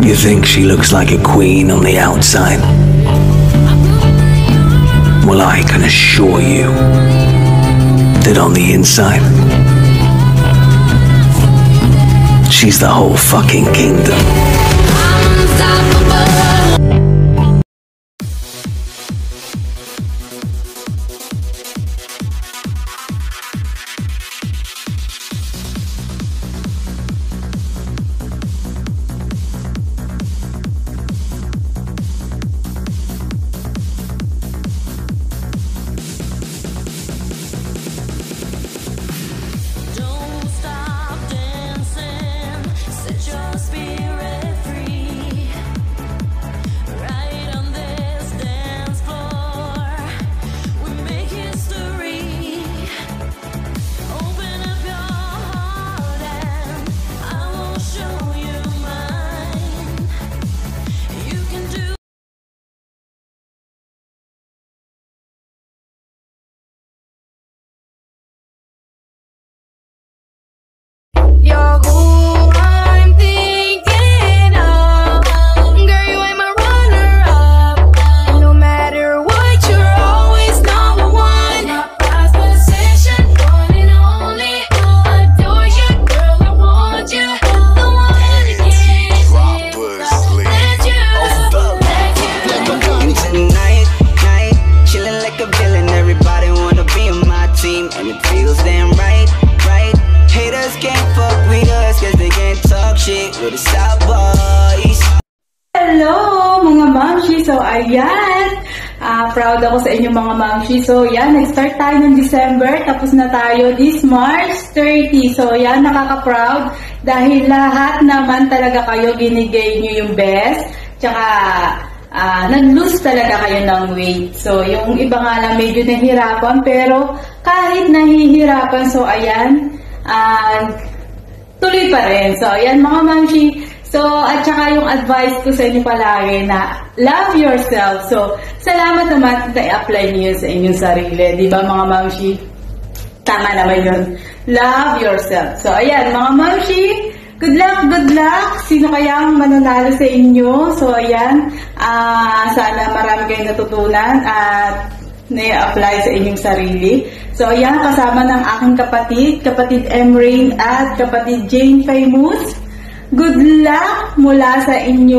You think she looks like a queen on the outside? Well, I can assure you that on the inside, she's the whole fucking kingdom. You're who I'm thinking of. Girl, you ain't my runner-up. No matter what, you're always number one. My prized possession, one and only. I adore you, girl, I want you. The one that can't tonight, chilling like a villain. Everybody wanna be on my team, and it feels damn right. Haters can't fuck with us, cause they can't talk shit with the South Boys. Hello mga mamshi! So ayan, proud ako sa inyong mga mamshi. So yan, nag-start tayo ng December, tapos na tayo this March 30. So yan, nakaka-proud dahil lahat naman talaga kayo ginigay nyo yung best. Tsaka nag-lose talaga kayo ng weight. So yung iba nga lang medyo nahihirapan, pero kahit nahihirapan, so ayan, tuloy pa rin. So, ayan mga mamshi. So, at saka yung advice ko sa inyo palagi na love yourself. So, salamat naman na i-apply niyo sa inyong sarili. Diba mga mamshi? Tama naman yun. Love yourself. So, ayan mga mamshi. Good luck, good luck. Sino kaya ang mananalo sa inyo? So, ayan. Sana marami kayong natutunan at na-apply sa inyong sarili. So, ayan, kasama ng aking kapatid Emrain at kapatid Jane Famous. Good luck mula sa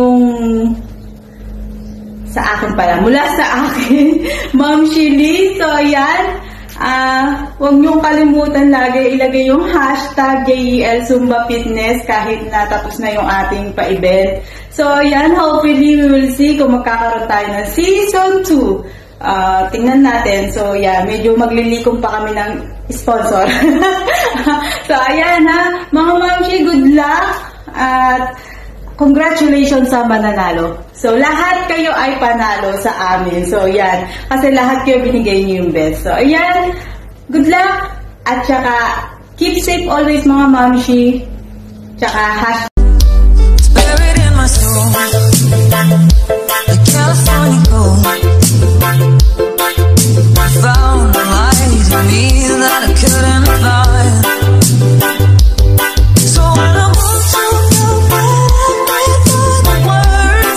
akin, Ma'am Shili. So, ayan, huwag niyong kalimutan lagi ilagay yung hashtag JEL Zumba Fitness kahit natapos na yung ating pa-event. So, ayan, hopefully we will see kung magkakaroon tayo ng Season 2. Tingnan natin. So, yeah, medyo maglilikom pa kami ng sponsor. So, ayan ha. Mga mamshi, good luck. At congratulations sa mananalo. So, lahat kayo ay panalo sa amin. So, yan. Kasi lahat kayo binigay niyo yung best. So, ayan. Good luck. At saka, keep safe always mga mamshi. Tsaka, hashtag. Buried in my soul, the California gold. I found a light in me that I couldn't find. So when I want to go back with the words,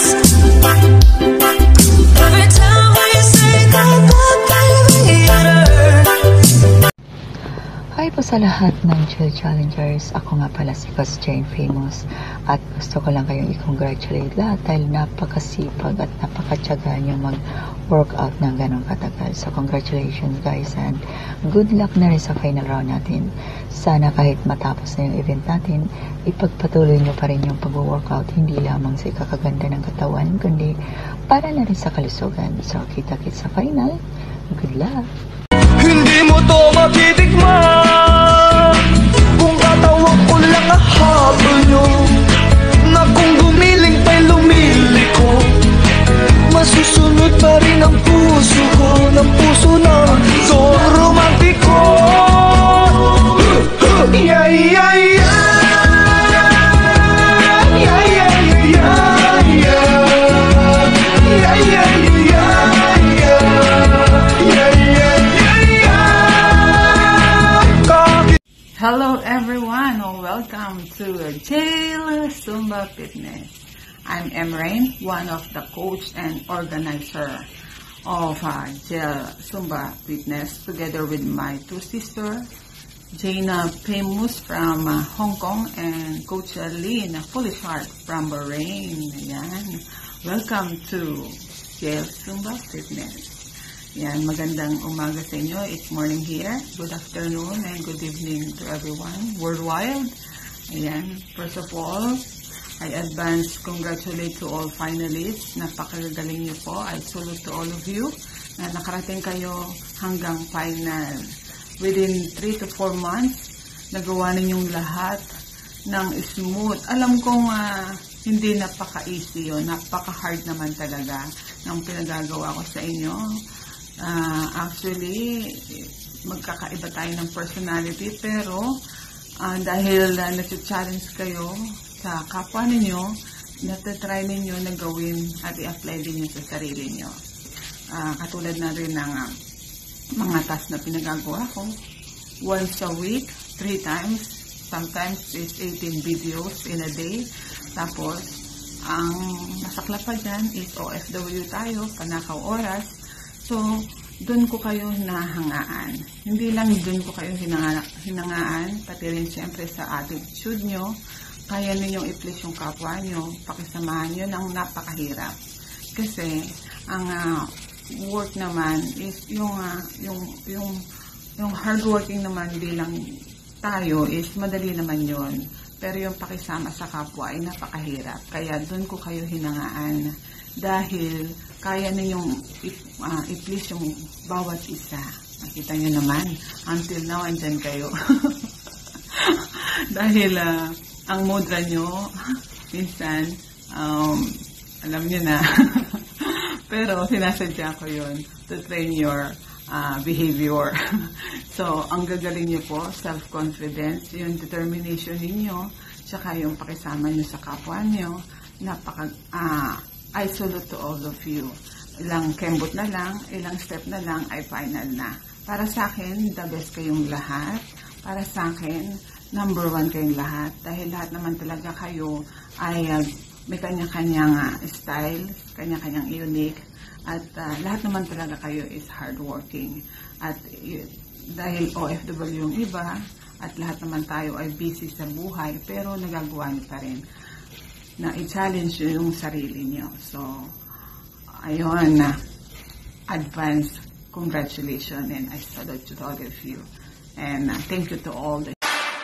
every time we say goodbye, baby, it hurts. Hi po sa lahat ng Chill Challengers. Ako nga pala si Coach Jane Famous. At gusto ko lang kayong i-congratulate lahat dahil napakasipag at napakatyaga nyo mag-workout ng ganong katagal. So congratulations guys and good luck na rin sa final round natin. Sana kahit matapos na yung event natin, ipagpatuloy nyo pa rin yung pag-workout hindi lamang sa ikakaganda ng katawan, kundi para na rin sa kalusugan. So kita-kits sa final. Good luck! Hindi mo to matitikman kung katawag ko lang ahabol nyo, na kung gumiling pa'y lumiliko, masusunod pa rin ang puso ko, ng puso na so romantiko. Yeah, yeah, yeah. Hello everyone, welcome to JEL Zumba Fitness. I'm Emrain, one of the coach and organizer of GEL Zumba Fitness, together with my two sisters, Jaina Famous from Hong Kong and Coach Lynn Foolish Heart from Bahrain. Ayan. Welcome to GEL Zumba Fitness. Yan, magandang umaga sa inyo. It's morning here. Good afternoon and good evening to everyone worldwide. Ayan, first of all, I advance congratulate to all finalists. Napakagaling niyo po. I salute to all of you na nakarating kayo hanggang final. Within 3 to 4 months, nagawa ninyong lahat ng smooth. Alam kong hindi napaka-easy yun. Napaka-hard naman talaga ng pinagagawa ko sa inyo. Actually, magkakaiba tayo ng personality, pero dahil nag-challenge kayo sa kapwa ninyo, natatry ninyo na gawin at i-apply din nyo sa sarili nyo. Katulad na rin ng mga task na pinagagawa ko. Once a week, 3 times, sometimes is 18 videos in a day. Tapos, ang masakla pa dyan is OFW tayo, panakaw oras. So, doon ko kayo hinahangaan. Hindi lang doon ko kayo hinangaan, pati rin siyempre sa attitude nyo. Kaya ninyong i-please yung kapwa nyo, pakisamahan nyo ng napakahirap. Kasi, ang work naman is yung hardworking naman bilang tayo is madali naman yon. Pero yung pakisama sa kapwa ay napakahirap. Kaya doon ko kayo hinangaan. Dahil kaya ninyong i-please yung bawat isa. Nakita nyo naman, until now, andyan kayo. Dahil ang mudra nyo, minsan, alam nyo na. Pero sinasadya ko yun to train your behavior. So, ang gagaling nyo po, self-confidence, yung determination ninyo, tsaka yung pakisama nyo sa kapwa nyo, I salute to all of you. Ilang kembot na lang, ilang step na lang ay final na. Para sa akin, the best kayong lahat. Para sa akin, number 1 kayong lahat. Dahil lahat naman talaga kayo ay may kanya-kanyang style, kanya-kanyang unique. At lahat naman talaga kayo is hardworking. At dahil OFW yung iba, at lahat naman tayo ay busy sa buhay, pero nagagawa niyo pa rin na i-challenge yung sarili niyo. So, ayun, advance congratulations and I salute to all of you. And thank you to all the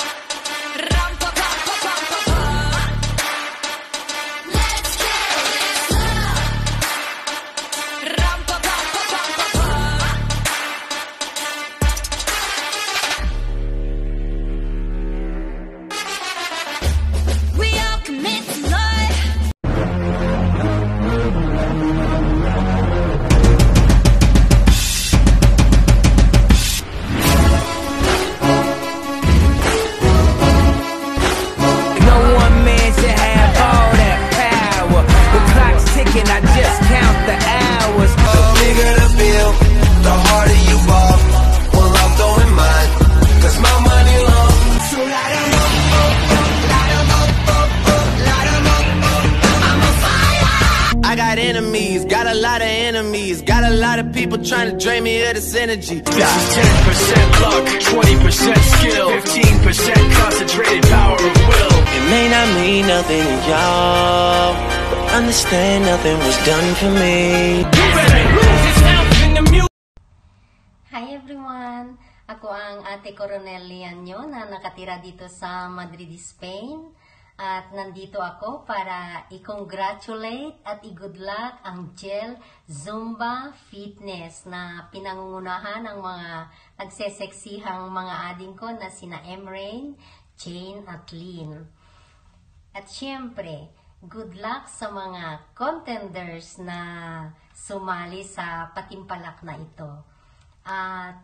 Got a lot of people trying to drain me of this energy. This is 10% luck, 20% skill, 15% concentrated power of will. It may not mean nothing to y'all, but understand nothing was done for me. You better lose this house in the music. Hi everyone! Ako ang Ate Coronel Lianyo na nakatira dito sa Madrid, Spain. At nandito ako para i-congratulate at i-good luck ang GEL Zumba Fitness na pinangungunahan ng mga nagseseksihang mga ading ko na sina Emrain, Jane at Lynn. At syempre, good luck sa mga contenders na sumali sa patimpalak na ito. At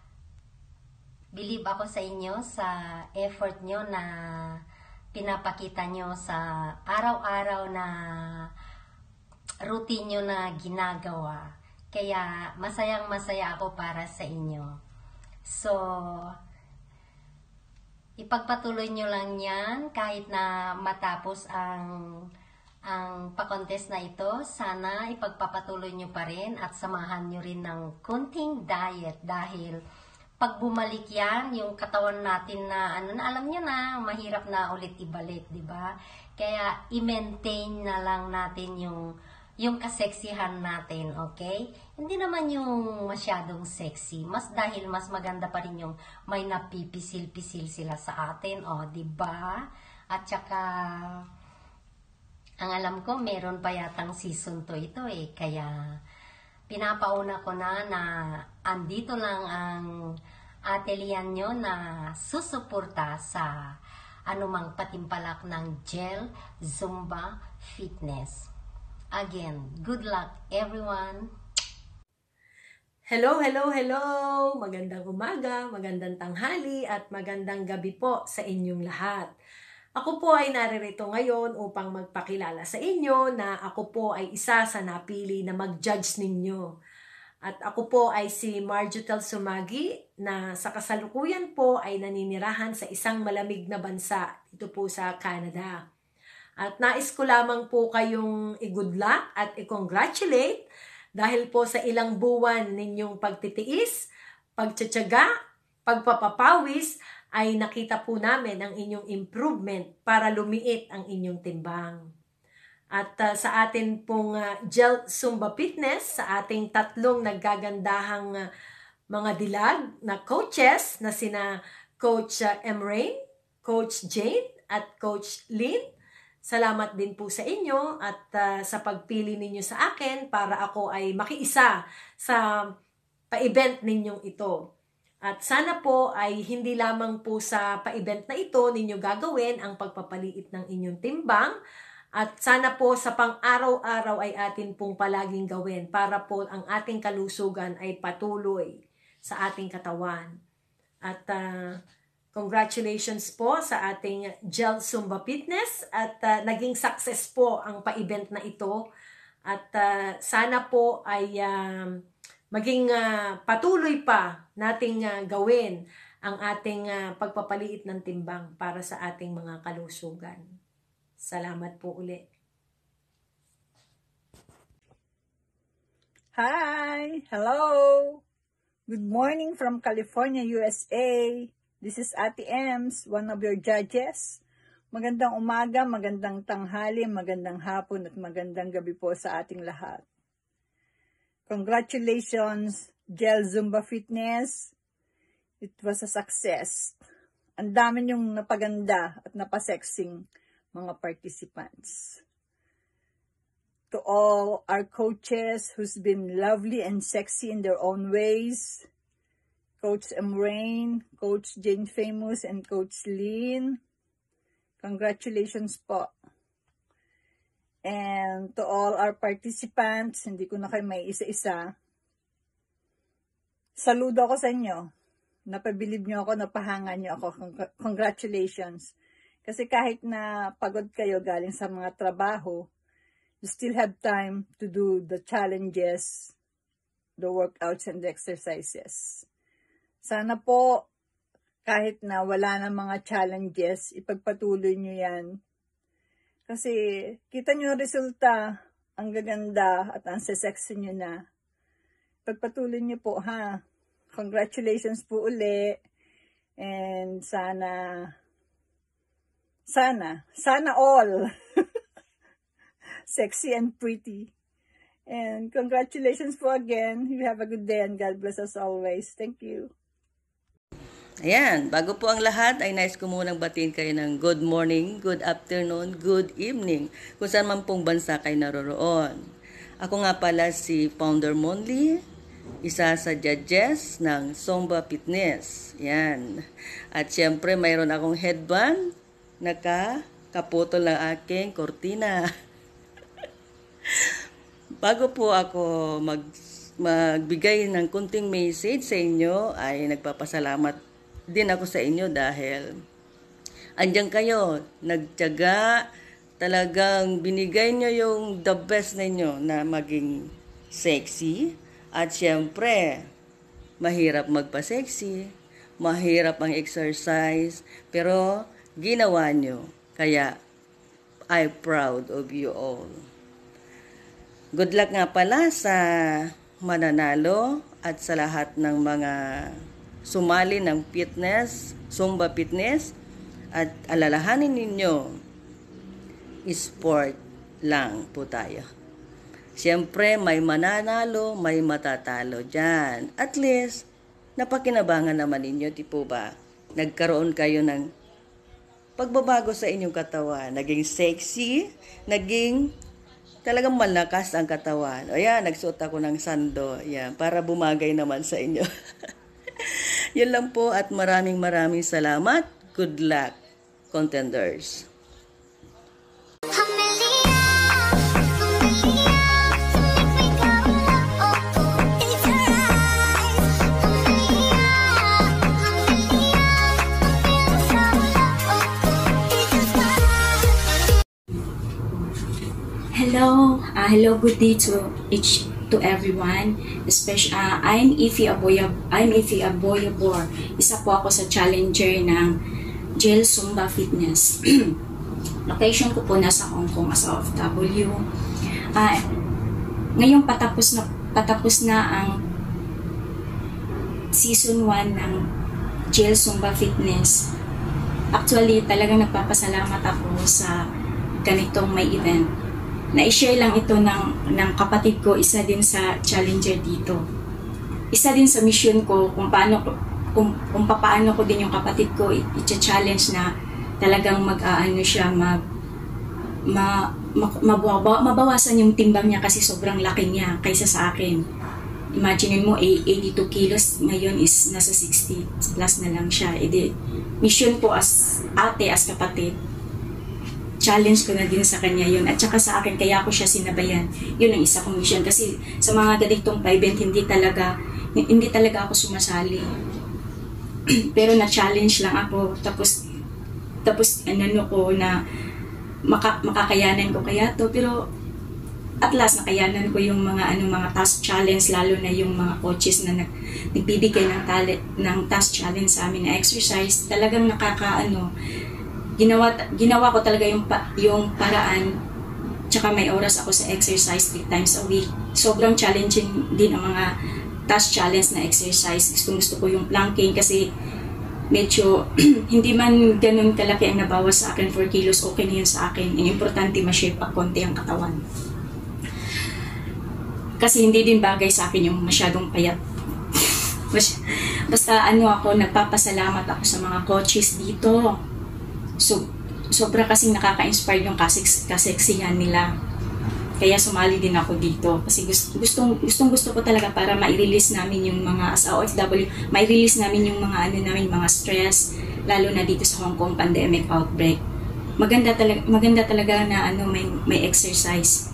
believe ako sa inyo sa effort nyo na pinapakita nyo sa araw-araw na routine nyo na ginagawa. Kaya masayang-masaya ako para sa inyo. So, ipagpatuloy nyo lang yan kahit na matapos ang pa-contest na ito, sana ipagpapatuloy nyo pa rin at samahan nyo rin ng kunting diet dahil pag bumalik yan, yung katawan natin na, alam nyo na, mahirap na ulit ibalik, di ba? Kaya, i-maintain na lang natin yung kaseksihan natin, okay? Hindi naman yung masyadong sexy, dahil mas maganda pa rin yung may napipisil-pisil sila sa atin, di ba? At saka, ang alam ko, meron pa yatang season 2 ito kaya pinapauna ko na andito lang ang atelier nyo na susuporta sa anumang patimpalak ng Gel Zumba Fitness. Again, good luck everyone! Hello, hello, hello! Magandang umaga, magandang tanghali at magandang gabi po sa inyong lahat. Ako po ay naririto ngayon upang magpakilala sa inyo na ako po ay isa sa napili na mag-judge ninyo. At ako po ay si Marjotel Sumagi na sa kasalukuyan po ay naninirahan sa isang malamig na bansa dito po sa Canada. At nais ko lamang po kayong i-good luck at i-congratulate dahil po sa ilang buwan ninyong pagtitiis, pagtsatsaga, pagpapapawis, ay nakita po namin ang inyong improvement para lumiit ang inyong timbang. At sa atin pong Gel Zumba Fitness, sa ating tatlong naggagandahang mga dilag na coaches na sina Coach Emrain, Coach Jane at Coach Lynn, salamat din po sa inyo at sa pagpili ninyo sa akin para ako ay makiisa sa pa-event ninyong ito. At sana po ay hindi lamang po sa pa-event na ito ninyo gagawin ang pagpapaliit ng inyong timbang. At sana po sa pang-araw-araw ay atin pong palaging gawin para po ang ating kalusugan ay patuloy sa ating katawan. At congratulations po sa ating Gel Zumba Fitness at naging success po ang pa-event na ito. At sana po ay maging patuloy pa nating gawin ang ating pagpapaliit ng timbang para sa ating mga kalusugan. Salamat po uli. Hi! Hello! Good morning from California, USA. This is Ate Ems, one of your judges. Magandang umaga, magandang tanghali, magandang hapon at magandang gabi po sa ating lahat. Congratulations, Gel Zumba Fitness. It was a success. Ang dami niyong napaganda at napasexing mga participants. To all our coaches who's been lovely and sexy in their own ways, Coach Emrain, Coach Jane Famous, and Coach Lynn, congratulations po. And to all our participants, hindi ko na kayo may isa-isa, saludo ako sa inyo. Napabilib nyo ako, napahangan nyo ako. Congratulations. Kasi kahit na pagod kayo galing sa mga trabaho, you still have time to do the challenges, the workouts, and the exercises. Sana po, kahit na wala na mga challenges, ipagpatuloy nyo yan. Kasi kita nyo ang resulta, ang gaganda at ang sexy nyo na. Pagpatuloy nyo po ha. Congratulations po uli. And sana all sexy and pretty. And congratulations po again. You have a good day and God bless us always. Thank you. Ayan, bago po ang lahat ay nais ko munang batiin kayo ng good morning, good afternoon, good evening, kung saan man pong bansa kayo naroroon. Ako nga pala si Founder Monly, isa sa judges ng Zumba Fitness. Yan. At syempre mayroon akong headband, nakaputol ng aking kortina. Bago po ako magbigay ng kunting message sa inyo, ay nagpapasalamat din ako sa inyo dahil andyan kayo, nagtiyaga, talagang binigay nyo yung the best ninyo na maging sexy. At syempre, mahirap magpa-sexy, mahirap ang exercise, pero ginawa nyo. Kaya, I'm proud of you all. Good luck nga pala sa mananalo at sa lahat ng mga sumali ng fitness, Zumba fitness, at alalahanin ninyo, sport lang po tayo. Siyempre, may mananalo, may matatalo dyan. At least, napakinabangan naman ninyo, di po ba? Nagkaroon kayo ng pagbabago sa inyong katawan. Naging sexy, naging talagang malakas ang katawan. O yan, nagsuot ako ng sando. Yan, para bumagay naman sa inyo. Yan lang po at maraming salamat. Good luck, contenders. Hello, good day to everyone. Especially, I'm Ify Aboyabor. Isa po ako sa challenger ng Gel Zumba Fitness. Location ko po nasa Hong Kong as OFW. Ngayong patapos na ang season 1 ng Gel Zumba Fitness. Actually, talagang nagpapasalamat ako sa ganitong may event. Na-share lang ito ng kapatid ko, isa din sa challenger dito. Isa din sa mission ko kung paano ko din yung kapatid ko i-challenge na talagang mabawasan yung timbang niya kasi sobrang laki niya kaysa sa akin. Imagine mo, 82 kilos, ngayon is nasa 60 plus na lang siya. Mission ko as ate, as kapatid, challenge ko na din sa kanya yun. At saka sa akin, kaya ako siya sinabayan. Yun ang isa kong mission. Kasi sa mga ganitong event, hindi talaga ako sumasali. Pero na-challenge lang ako. Tapos ko na makakayanan ko kaya to. Pero at last, nakayanan ko yung mga task challenge, lalo na yung mga coaches na nagbibigay ng task challenge sa amin na exercise. Talagang Ginawa ko talaga yung paraan, tsaka may oras ako sa exercise 3 times a week. Sobrang challenging din ang mga task challenge na exercise. Gusto ko yung planking kasi medyo hindi man ganun kalaki ang nabawas sa akin, 4 kilos, okay na yun sa akin. Ang importante, ma-shape up konti ang katawan. Kasi hindi din bagay sa akin yung masyadong payat. Basta nagpapasalamat ako sa mga coaches dito. Sobra kasing nakaka-inspire yung kaseksihan nila. Kaya sumali din ako dito. Kasi gusto ko talaga para ma-release namin yung mga as OFW, ma-release namin yung mga stress, lalo na dito sa Hong Kong pandemic outbreak. Maganda talaga na may exercise.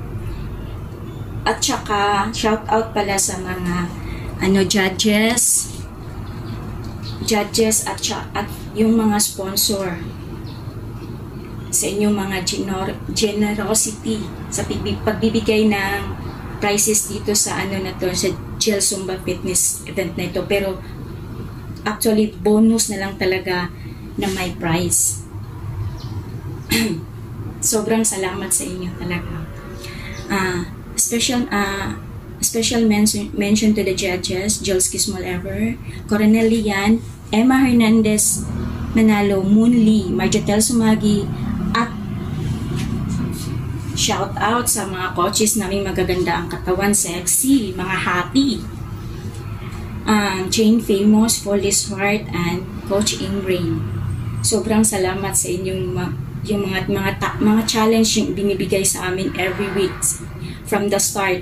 At saka shout out pala sa mga judges at yung mga sponsor sa inyong mga generosity sa pagbibigay ng prizes dito sa sa Gel Zumba Fitness event na ito. Pero actually bonus na lang talaga na may prize. Sobrang salamat sa inyo talaga. Special mention to the judges, Jules Kismol-Ever, Coronel Lian, Emma Hernandez Manalo, Moon Lee, Marjotel Sumagi, at shout out sa mga coaches naming magaganda ang katawan, sexy, mga happy. Jane Famous, Follis Heart, and Coach Ingray. Sobrang salamat sa inyong yung mga challenge yung binibigay sa amin every week from the start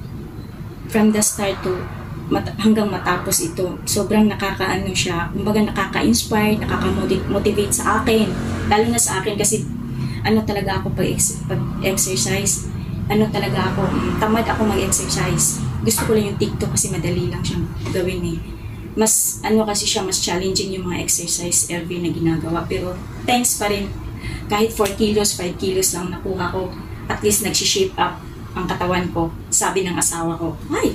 to hanggang matapos ito. Sobrang siya, kumbaga nakaka-inspire, nakaka-motivate sa akin, lalo na sa akin kasi talaga ako pag-exercise, tamad ako mag-exercise. Gusto ko lang yung TikTok kasi madali lang siyang gawin mas kasi siya, mas challenging yung mga exercise every na ginagawa, pero thanks pa rin, kahit 4 kilos, 5 kilos lang nakuha ko, at least nag-shape up ang katawan ko. Sabi ng asawa ko, ay,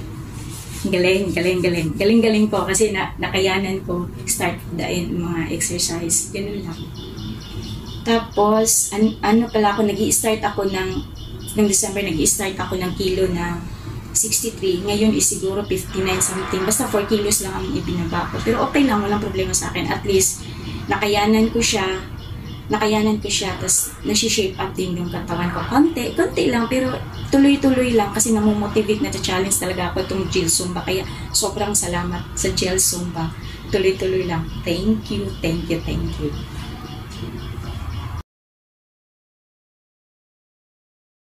galing po kasi nakayanan ko start mga exercise. Ganun lang. Tapos, pala ako, nag-i-start ako ng ng December nag-i-start ako ng kilo na 63. Ngayon is siguro 59 something. Basta 4 kilos lang ang ibinaba ko. Pero okay lang, walang problema sa akin. At least, nakayanan ko siya. Tapos, nasi-shape up din yung katawan ko. Konti lang, pero tuloy-tuloy lang kasi namomotivate na challenge talaga ako itong Gel Zumba. Kaya, sobrang salamat sa Gel Zumba. Tuloy-tuloy lang. Thank you.